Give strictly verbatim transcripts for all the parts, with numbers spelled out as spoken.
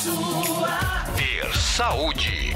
sua. Ter saúde.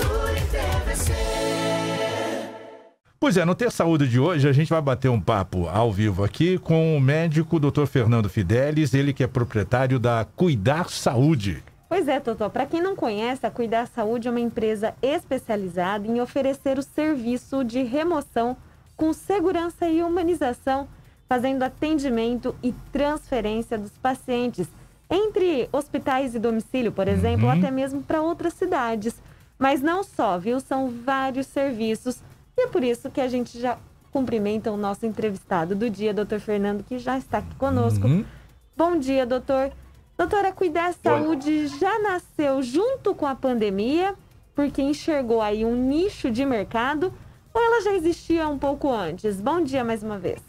Pois é, no Ter Saúde de hoje a gente vai bater um papo ao vivo aqui com o médico doutor Fernando Fidelis, ele que é proprietário da Cuidar Saúde. Pois é, Totó, para quem não conhece, a Cuidar Saúde é uma empresa especializada em oferecer o serviço de remoção com segurança e humanização, fazendo atendimento e transferência dos pacientes entre hospitais e domicílio, por exemplo, Uhum. ou até mesmo para outras cidades. Mas não só, viu? São vários serviços e é por isso que a gente já cumprimenta o nosso entrevistado do dia, doutor Fernando, que já está aqui conosco. Uhum. Bom dia, doutor. Doutora, Cuidar Saúde já nasceu junto com a pandemia, porque enxergou aí um nicho de mercado, ou ela já existia um pouco antes? Bom dia mais uma vez.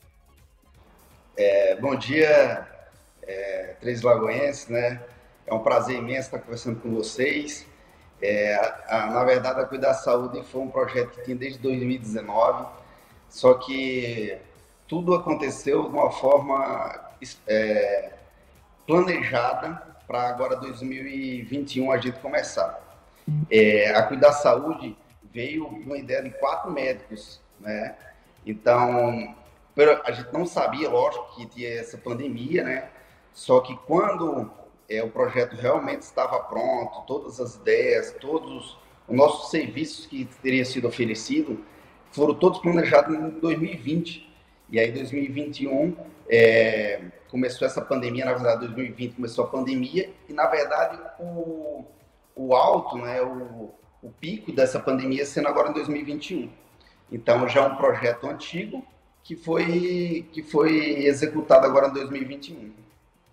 É, bom dia, é, Três Lagoenses, né? É um prazer imenso estar conversando com vocês. É, a, na verdade, a Cuidar Saúde foi um projeto que tinha desde dois mil e dezenove, só que tudo aconteceu de uma forma é, planejada para agora dois mil e vinte e um a gente começar. É, a Cuidar Saúde veio com uma ideia de quatro médicos, né? Então, a gente não sabia, lógico, que tinha essa pandemia, né? Só que quando é, o projeto realmente estava pronto, todas as ideias, todos os nossos serviços que teriam sido oferecidos, foram todos planejados em dois mil e vinte. E aí, dois mil e vinte e um, é, começou essa pandemia, na verdade, dois mil e vinte começou a pandemia, e na verdade, o, o alto, né, o, o pico dessa pandemia sendo agora em dois mil e vinte e um. Então, já é um projeto antigo, que foi, que foi executado agora em dois mil e vinte e um.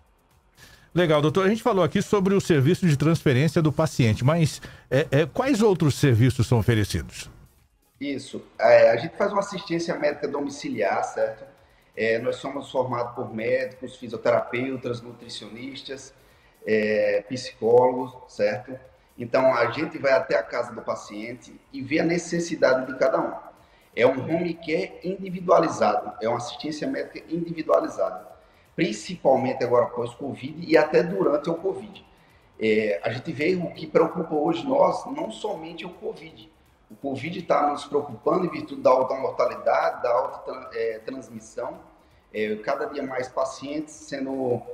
Legal, doutor. A gente falou aqui sobre o serviço de transferência do paciente, mas é, é, quais outros serviços são oferecidos? Isso. É, a gente faz uma assistência médica domiciliar, certo? É, nós somos formados por médicos, fisioterapeutas, nutricionistas, é, psicólogos, certo? Então, a gente vai até a casa do paciente e vê a necessidade de cada um. É um home care individualizado, é uma assistência médica individualizada, principalmente agora pós-Covid e até durante o Covid. É, a gente vê o que preocupa hoje nós, não somente o Covid. O Covid está nos preocupando em virtude da alta mortalidade, da alta é, transmissão, é, cada dia mais pacientes sendo,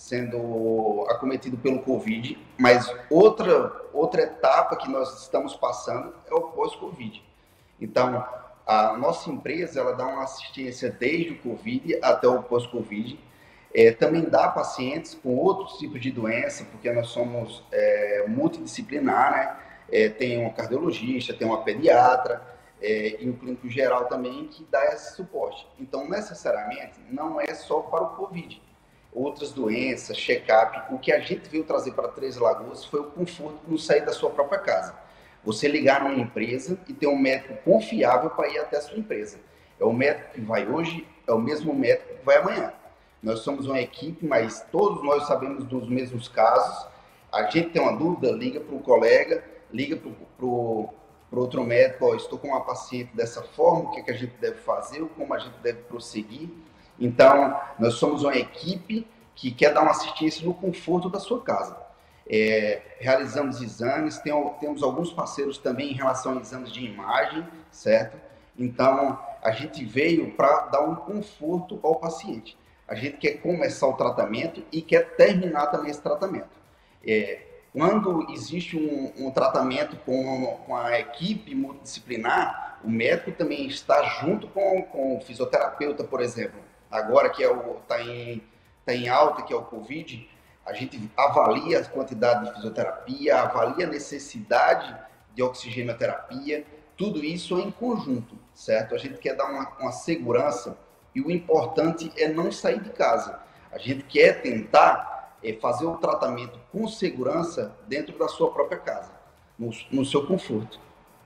sendo acometidos pelo Covid, mas outra, outra etapa que nós estamos passando é o pós-Covid. Então, a nossa empresa ela dá uma assistência desde o Covid até o pós-Covid. É, também dá pacientes com outros tipos de doença, porque nós somos é, multidisciplinar, né? É, tem um cardiologista, tem uma pediatra é, e um clínico geral também que dá esse suporte. Então, necessariamente, não é só para o Covid. Outras doenças, check-up, o que a gente veio trazer para Três Lagoas foi o conforto de não sair da sua própria casa. Você ligar numa empresa e ter um médico confiável para ir até a sua empresa. É o médico que vai hoje, é o mesmo médico que vai amanhã. Nós somos uma equipe, mas todos nós sabemos dos mesmos casos. A gente tem uma dúvida, liga para o colega, liga para o outro médico, ó, estou com uma paciente dessa forma, o que, que a gente deve fazer, como a gente deve prosseguir. Então, nós somos uma equipe que quer dar uma assistência no conforto da sua casa. É, realizamos exames, tem, temos alguns parceiros também em relação a exames de imagem, certo? Então, a gente veio para dar um conforto ao paciente. A gente quer começar o tratamento e quer terminar também esse tratamento. É, quando existe um, um tratamento com, com a equipe multidisciplinar, o médico também está junto com, com o fisioterapeuta, por exemplo. Agora que está é tá em, tá em alta, que é o Covid, a gente avalia a quantidade de fisioterapia, avalia a necessidade de oxigenoterapia, tudo isso em conjunto, certo? A gente quer dar uma, uma segurança e o importante é não sair de casa. A gente quer tentar é, fazer o tratamento com segurança dentro da sua própria casa, no, no seu conforto.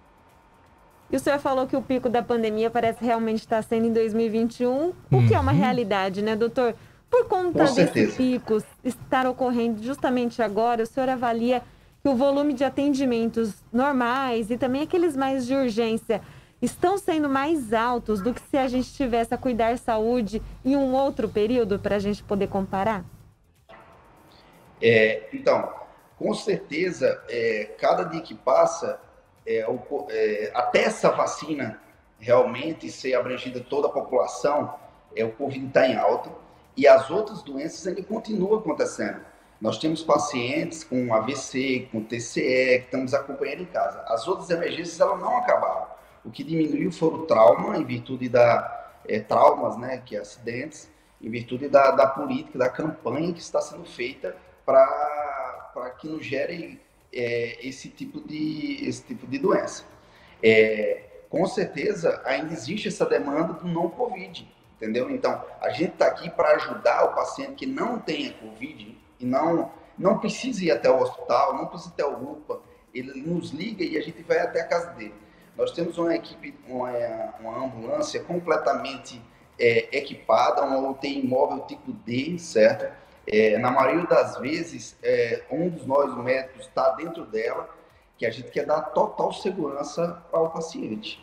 E o senhor falou que o pico da pandemia parece realmente estar sendo em dois mil e vinte e um, o Uhum. que é uma realidade, né, doutor? Por conta Com desses picos estar ocorrendo justamente agora, o senhor avalia que o volume de atendimentos normais e também aqueles mais de urgência estão sendo mais altos do que se a gente tivesse a Cuidar Saúde em um outro período, para a gente poder comparar? É, então, com certeza, é, cada dia que passa, é, o, é, até essa vacina realmente ser abrangida toda a população, é, o Covid está em alta e as outras doenças ainda continuam acontecendo. Nós temos pacientes com A V C, com T C E, que estamos acompanhando em casa. As outras emergências, elas não acabaram. O que diminuiu foi o trauma, em virtude da... É, traumas, né, que é acidentes, em virtude da, da política, da campanha que está sendo feita para que não gere é, esse, tipo de, esse tipo de doença. É, com certeza, ainda existe essa demanda do não Covid, entendeu? Então, a gente está aqui para ajudar o paciente que não tenha Covid e não, não precisa ir até o hospital, não precisa ir até o U P A, ele nos liga e a gente vai até a casa dele. Nós temos uma equipe, uma, uma ambulância completamente é, equipada, uma U T I móvel tipo D, certo? É, na maioria das vezes, é, um dos nós médicos está dentro dela, que a gente quer dar total segurança ao paciente.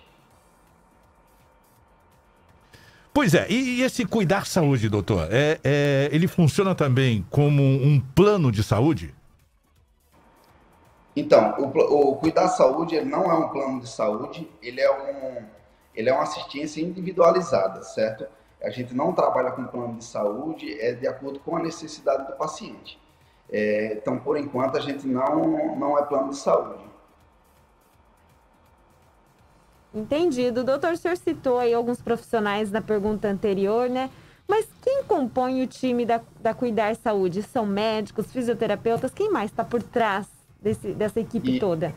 Pois é, e, e esse Cuidar Saúde, doutor, é, é, ele funciona também como um plano de saúde? Então, o, o Cuidar Saúde ele não é um plano de saúde, ele é, um, ele é uma assistência individualizada, certo? A gente não trabalha com plano de saúde, é de acordo com a necessidade do paciente. É, então, por enquanto, a gente não, não é plano de saúde. Entendido. Doutor, o senhor citou aí alguns profissionais na pergunta anterior, né? Mas quem compõe o time da, da Cuidar Saúde? São médicos, fisioterapeutas? Quem mais está por trás desse, dessa equipe e, toda?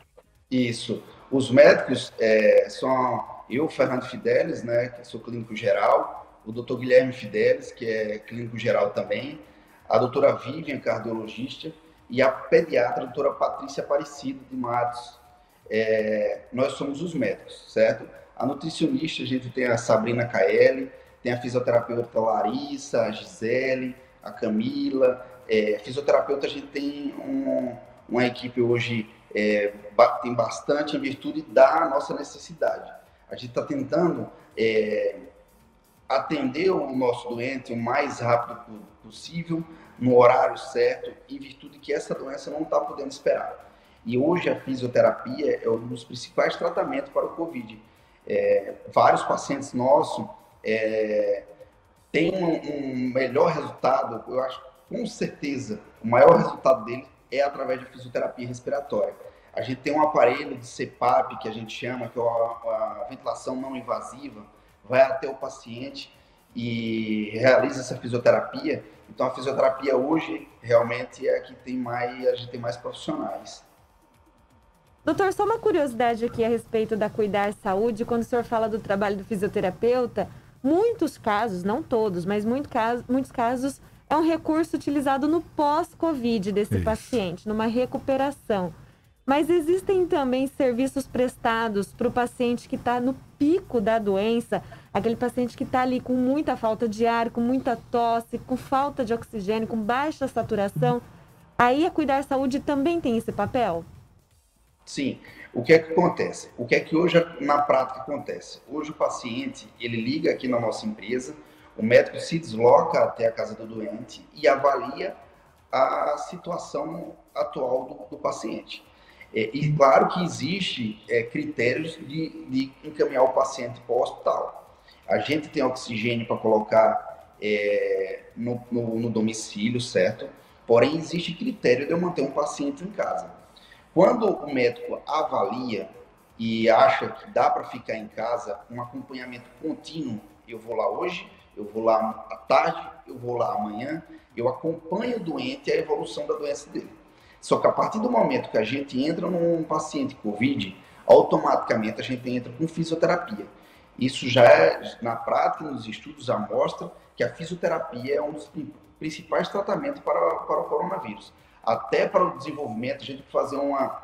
Isso. Os médicos é, são eu, Fernando Fidelis, né, que sou clínico geral, o doutor Guilherme Fidelis, que é clínico geral também, a doutora Vivian, cardiologista, e a pediatra, a doutora Patrícia Aparecido de Matos. É, nós somos os médicos, certo? A nutricionista, a gente tem a Sabrina Caeli, tem a fisioterapeuta Larissa, a Gisele, a Camila. É, fisioterapeuta, a gente tem um, uma equipe hoje, é, tem bastante em virtude da nossa necessidade. A gente está tentando é, atender o nosso doente o mais rápido possível, no horário certo, em virtude que essa doença não está podendo esperar. E hoje a fisioterapia é um dos principais tratamentos para o Covid. É, vários pacientes nossos é, têm um, um melhor resultado, eu acho, com certeza, o maior resultado dele é através de fisioterapia respiratória. A gente tem um aparelho de C PAP, que a gente chama, que é a, a ventilação não invasiva, vai até o paciente e realiza essa fisioterapia. Então, a fisioterapia hoje realmente é a que tem mais, a gente tem mais profissionais. Doutor, só uma curiosidade aqui a respeito da Cuidar Saúde. Quando o senhor fala do trabalho do fisioterapeuta, muitos casos, não todos, mas muito caso, muitos casos, é um recurso utilizado no pós-Covid desse Isso. paciente, numa recuperação. Mas existem também serviços prestados para o paciente que está no pico da doença, aquele paciente que está ali com muita falta de ar, com muita tosse, com falta de oxigênio, com baixa saturação. Aí a Cuidar Saúde também tem esse papel? Sim. O que é que acontece? O que é que hoje na prática acontece? Hoje o paciente, ele liga aqui na nossa empresa, o médico se desloca até a casa do doente e avalia a situação atual do, do paciente. É, e claro que existe é, critérios de, de encaminhar o paciente para o hospital. A gente tem oxigênio para colocar é, no, no, no domicílio, certo? Porém, existe critério de eu manter um paciente em casa. Quando o médico avalia e acha que dá para ficar em casa, um acompanhamento contínuo, eu vou lá hoje, eu vou lá à tarde, eu vou lá amanhã, eu acompanho o doente e a evolução da doença dele. Só que a partir do momento que a gente entra num paciente Covid, automaticamente a gente entra com fisioterapia. Isso já é, na prática, nos estudos, já mostra que a fisioterapia é um dos principais tratamentos para, para o coronavírus. Até para o desenvolvimento, a gente fazer uma,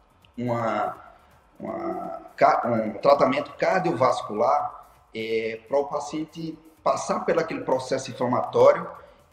uma, uma, um tratamento cardiovascular é, para o paciente passar por aquele processo inflamatório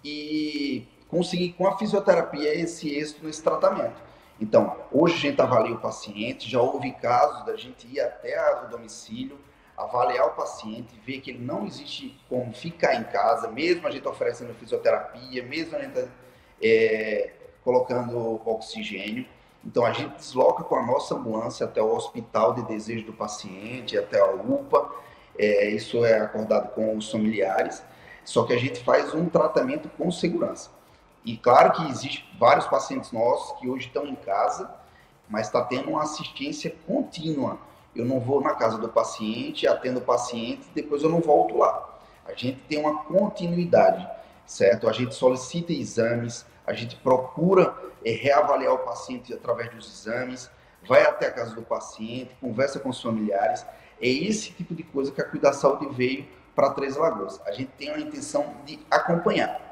e conseguir com a fisioterapia esse êxito nesse tratamento. Então, hoje a gente avalia o paciente, já houve casos da gente ir até o domicílio, avaliar o paciente, ver que ele não existe como ficar em casa, mesmo a gente oferecendo fisioterapia, mesmo a gente é, colocando oxigênio. Então, a gente desloca com a nossa ambulância até o hospital de desejo do paciente, até a U P A. É, isso é acordado com os familiares, só que a gente faz um tratamento com segurança. E claro que existem vários pacientes nossos que hoje estão em casa, mas está tendo uma assistência contínua. Eu não vou na casa do paciente, atendo o paciente, depois eu não volto lá. A gente tem uma continuidade, certo? A gente solicita exames, a gente procura é, reavaliar o paciente através dos exames, vai até a casa do paciente, conversa com os familiares. É esse tipo de coisa que a Cuidar Saúde veio para Três Lagoas. A gente tem a intenção de acompanhar.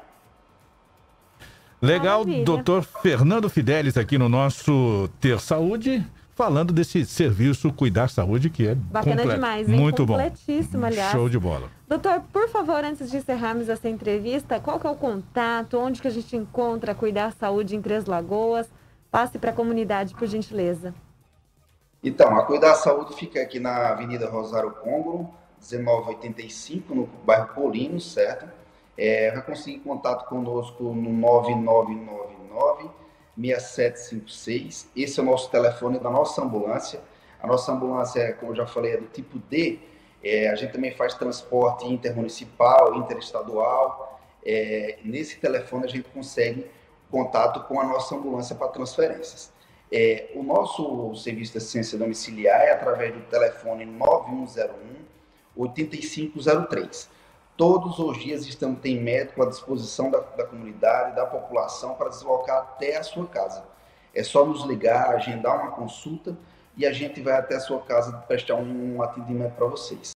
Legal, Maravilha. doutor Fernando Fidelis aqui no nosso Ter Saúde, falando desse serviço Cuidar Saúde, que é Bacana completo. demais, hein? Muito bom. Completíssimo, aliás. Show de bola. Doutor, por favor, antes de encerrarmos essa entrevista, qual que é o contato, onde que a gente encontra Cuidar Saúde em Três Lagoas? Passe para a comunidade, por gentileza. Então, a Cuidar Saúde fica aqui na Avenida Rosário Côngoro, dezenove oitenta e cinco, no bairro Polino, certo? É, vai conseguir contato conosco no nove nove nove nove, seis sete cinco seis. Esse é o nosso telefone da nossa ambulância. A nossa ambulância, como eu já falei, é do tipo D. É, a gente também faz transporte intermunicipal, interestadual. É, nesse telefone a gente consegue contato com a nossa ambulância para transferências. É, o nosso serviço de assistência domiciliar é através do telefone nove um zero um, oito cinco zero três. Todos os dias estamos, tem médico à disposição da, da comunidade, da população, para deslocar até a sua casa. É só nos ligar, agendar uma consulta e a gente vai até a sua casa prestar um atendimento para vocês.